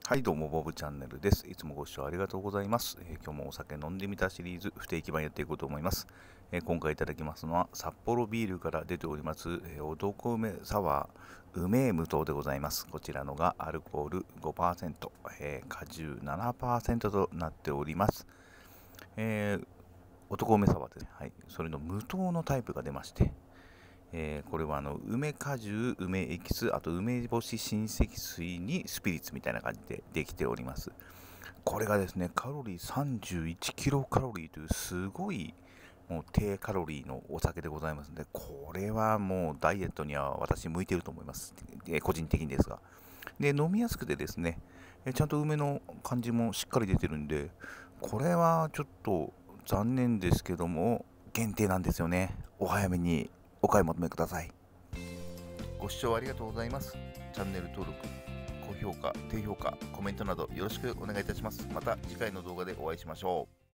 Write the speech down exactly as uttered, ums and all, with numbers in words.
はい、どうも、ボブチャンネルです。いつもご視聴ありがとうございます。えー今日もお酒飲んでみたシリーズ、不定期版やっていこうと思います。えー今回いただきますのは、札幌ビールから出ております、えー男梅サワー、梅無糖でございます。こちらのがアルコール ごパーセント、えー果汁 ななパーセント となっております。えー男梅サワーですね。はい。それの無糖のタイプが出まして、えーこれはあの梅果汁、梅エキス、あと梅干し新積水にスピリッツみたいな感じでできております。これがですね、カロリーさんじゅういちキロカロリーというすごいもう低カロリーのお酒でございますので、これはもうダイエットには私向いていると思います。えー個人的にですが。で、飲みやすくてですね、えーちゃんと梅の感じもしっかり出てるんで、これはちょっと残念ですけども、限定なんですよね。お早めにお買い求めください。ご視聴ありがとうございます。チャンネル登録、高評価、低評価、コメントなどよろしくお願いいたします。また次回の動画でお会いしましょう。